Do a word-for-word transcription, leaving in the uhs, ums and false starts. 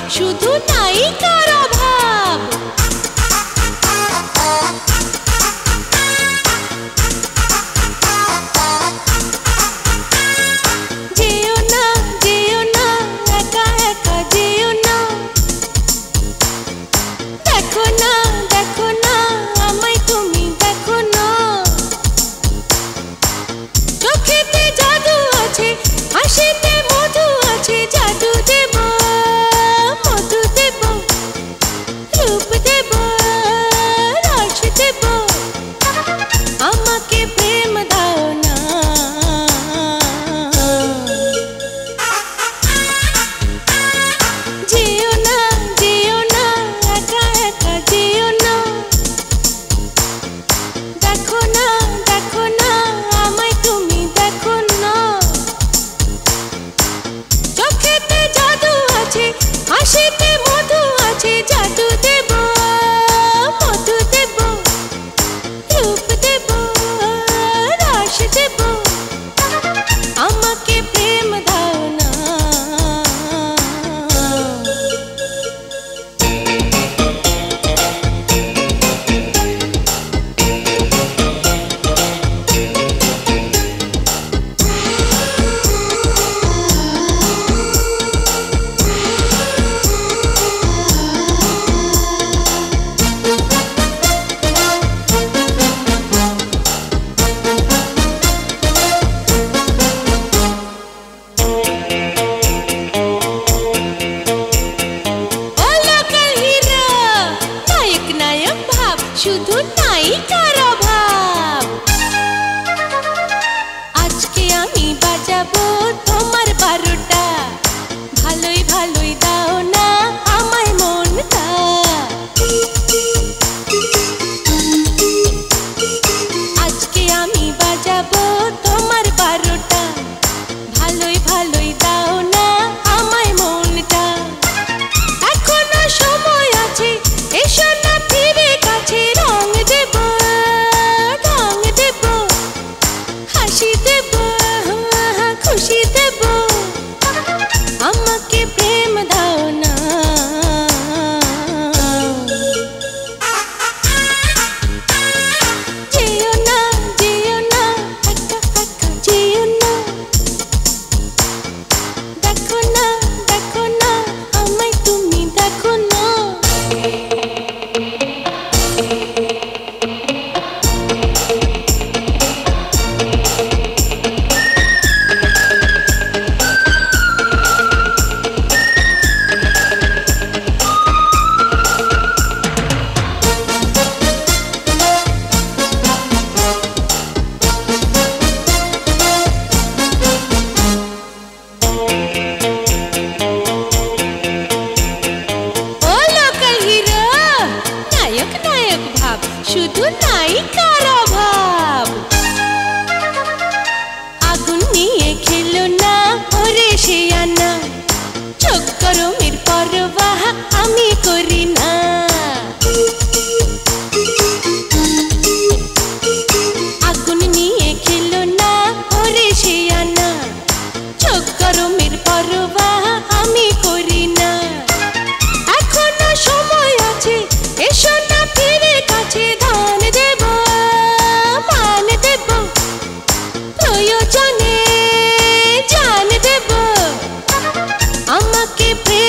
শুধু নায়িকার অভাব। যেও না যেও না একা একা যেও না, দেখো না দেখো না আমায় তুমি দেখো না। চোখেতে জাদু আছে, হাসিতে মধু আছে, জাদু দেব মধু দেব, রূপ দেব রস দেব, আমাকে প্রেম দাও না। যেও না যেও না একা একা যেও না, দেখো না দেখো না আমায় তুমি দেখো না। চোখেতে জাদু আছে, হাসিতে মধু আছে, জাদু দেব মধু দেব, রূপ দেব রস দেব, আমাকে প্রেম দাও না। ও লোকাল হিরো, নায়ক নায়ক ভাব, শুধু নায়িকার অভাব। আজকে আমি বাজাবো তোমার বারোটা, ভালোই ভালোই দাও না আমায় মনটা। আজকে আমি বাজাবো তোমার বারোটা, ভালোই ভালোই দাও না আমায় মনটা। এখনো সময় আছে, এসো না ফিরে কাছে, রং দেব ঢং দেব, হাসি দেব খুশি দেব, আমাকে প্রেম দাও না। যেও না যেও না একা একা যেও না, দেখো না দেখো না আমায় তুমি দেখো না। ও লোকাল হিরো, নায়ক নায়ক ভাব, শুধু নায়িকার অভাব। আগুন নিয়ে খেলো না ওরে সে আনা, চোখ গরমের পরবাহ আমি করি না। আগুন নিয়ে খেলো না ওরে সে আনা, চোখ গরমের পরবাহ আমি করি না। এখনো সময় আছে, এসো না ফিরে কাছে, ধান দেব মান দেব, প্রয়োজনে জান দেব, আমাকে প্রেম